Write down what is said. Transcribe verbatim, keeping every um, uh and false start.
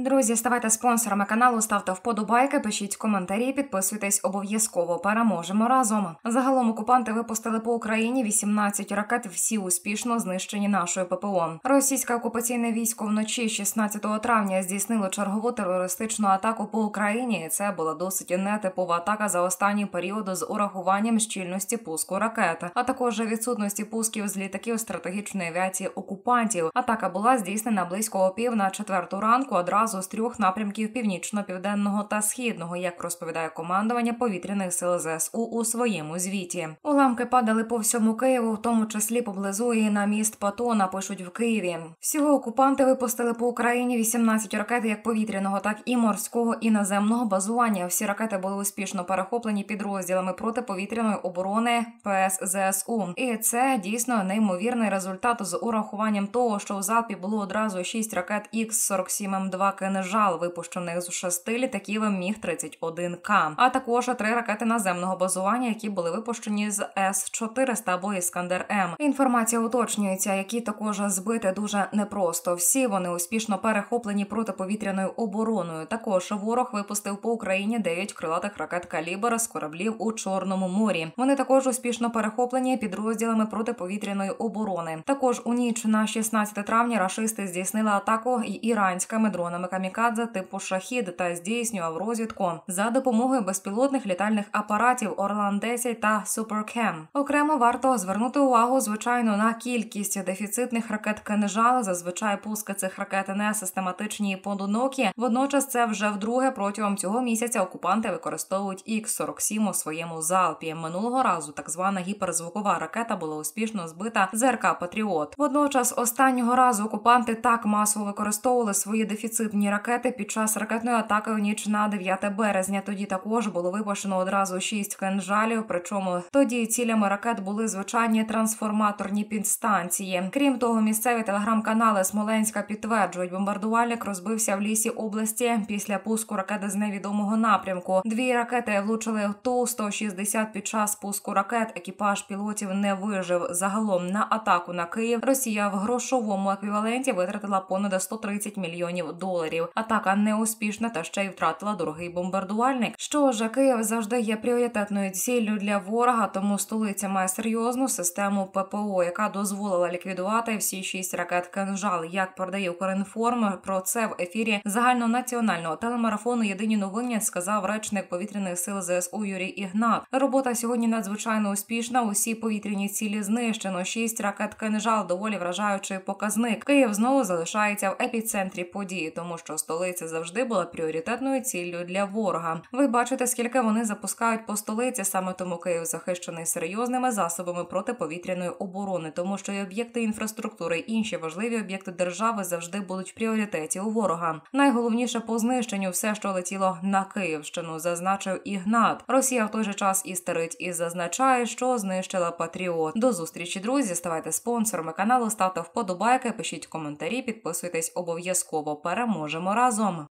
Друзі, ставайте спонсорами каналу, ставте вподобайки, пишіть коментарі, підписуйтесь обов'язково. Переможемо разом. Загалом окупанти випустили по Україні вісімнадцять ракет, всі успішно знищені нашою ППО. Російське окупаційне військо вночі шістнадцятого травня здійснило чергову терористичну атаку по Україні. Це була досить нетипова атака за останній період з урахуванням щільності пуску ракет, а також відсутності пусків з літаків стратегічної авіації окупантів. Атака була здійснена близько о пів на четверту ранку, одразу з трьох напрямків північно-південного та східного, як розповідає командування повітряних сил ЗСУ у своєму звіті. Уламки падали по всьому Києву, в тому числі поблизу і на міст Патона, пишуть в Києві. Всього окупанти випустили по Україні вісімнадцять ракет як повітряного, так і морського і наземного базування. Всі ракети були успішно перехоплені підрозділами протиповітряної оборони ПС ЗСУ. І це дійсно неймовірний результат з урахуванням того, що в залпі було одразу шість ракет Ікс сорок сім М два «Кинжал», випущених з шести літаків Міг тридцять один К, а також три ракети наземного базування, які були випущені з С чотириста або «Іскандер-М». Інформація уточнюється, які також збити дуже непросто. Всі вони успішно перехоплені протиповітряною обороною. Також ворог випустив по Україні дев'ять крилатих ракет «Калібр» з кораблів у Чорному морі. Вони також успішно перехоплені підрозділами протиповітряної оборони. Також у ніч на шістнадцяте травня рашисти здійснили атаку і іранськими дронами камікадзе типу «Шахід» та здійснював розвідку за допомогою безпілотних літальних апаратів «Орлан десять» та «Суперкем». Окремо варто звернути увагу, звичайно, на кількість дефіцитних ракет «Кинжал». Зазвичай пуски цих ракет не систематичні і поодинокі. Водночас це вже вдруге протягом цього місяця окупанти використовують Ікс сорок сім у своєму залпі. Минулого разу так звана гіперзвукова ракета була успішно збита з РК «Патріот». Водночас останнього разу окупанти так масово використовували свої дефіцитні ракети під час ракетної атаки у ніч на дев'яте березня. Тоді також було випущено одразу шість «Кинжалів», причому тоді цілями ракет були звичайні трансформаторні підстанції. Крім того, місцеві телеграм-канали Смоленська підтверджують, бомбардувальник розбився в лісі області після пуску ракети з невідомого напрямку. Дві ракети влучили в Ту сто шістдесят під час пуску ракет. Екіпаж пілотів не вижив. Загалом на атаку на Київ Росія в грошовому еквіваленті витратила понад сто тридцять мільйонів доларів. Атака неуспішна та ще й втратила дорогий бомбардувальник. Що ж, Київ завжди є пріоритетною ціллю для ворога, тому столиця має серйозну систему ППО, яка дозволила ліквідувати всі шість ракет «Кинжал». Як передає Укрінформ, про це в ефірі загальнонаціонального телемарафону «Єдині новини» сказав речник повітряних сил ЗСУ Юрій Ігнат. Робота сьогодні надзвичайно успішна, усі повітряні цілі знищено, шість ракет «Кинжал» – доволі вражаючий показник. Київ знову залишається в епіцентрі події, тому що столиця завжди була пріоритетною ціллю для ворога. Ви бачите, скільки вони запускають по столиці, саме тому Київ захищений серйозними засобами протиповітряної оборони, тому що і об'єкти інфраструктури, і інші важливі об'єкти держави завжди будуть в пріоритеті у ворога. Найголовніше по знищенню все, що летіло на Київщину, зазначив Ігнат. Росія в той же час істерить і зазначає, що знищила «Патріот». До зустрічі, друзі, ставайте спонсорами каналу, ставте вподобайки, пишіть коментарі, підписуйтесь обов'язково. Переможемо разом!